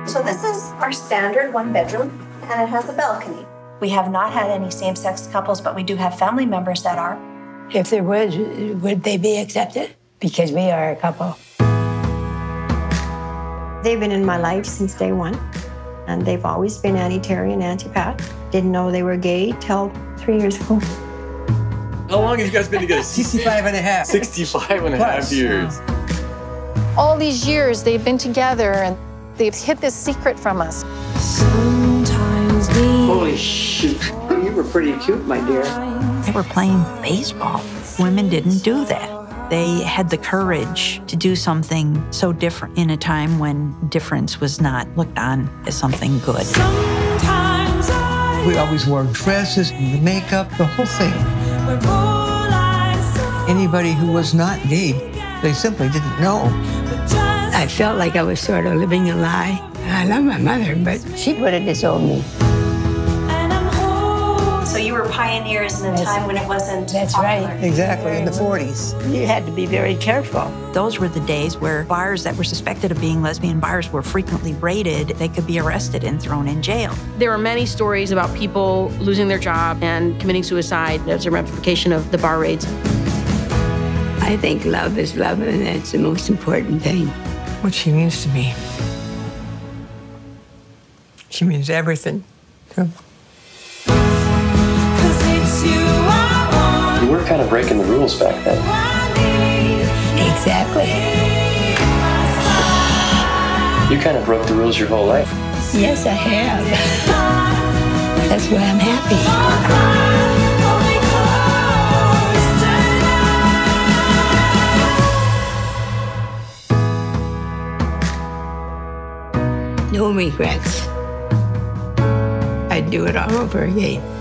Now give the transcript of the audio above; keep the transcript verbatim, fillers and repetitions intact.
So this is our standard one bedroom, and it has a balcony. We have not had any same-sex couples, but we do have family members that are. If there was, would they be accepted? Because we are a couple. They've been in my life since day one, and they've always been anti-Terry and anti-Pat. Didn't know they were gay till three years ago. How long have you guys been together? sixty-five and a half. sixty-five and a half years. All these years they've been together, and they've hid this secret from us. Holy shoot. You were pretty cute, my dear. They were playing baseball. Women didn't do that. They had the courage to do something so different in a time when difference was not looked on as something good. We always wore dresses, the makeup, the whole thing. Anybody who was not gay, they simply didn't know. I felt like I was sort of living a lie. I love my mother, but she would have disowned me. So you were pioneers in a time when it wasn't That's popular. right. Exactly, in the forties. You had to be very careful. Those were the days where bars that were suspected of being lesbian bars were frequently raided. They could be arrested and thrown in jail. There were many stories about people losing their job and committing suicide as a ramification of the bar raids. I think love is love, and that's the most important thing. What she means to me. She means everything. You were kind of breaking the rules back then. Exactly. You kind of broke the rules your whole life. Yes, I have. That's why I'm happy. No regrets. I'd do it all over again.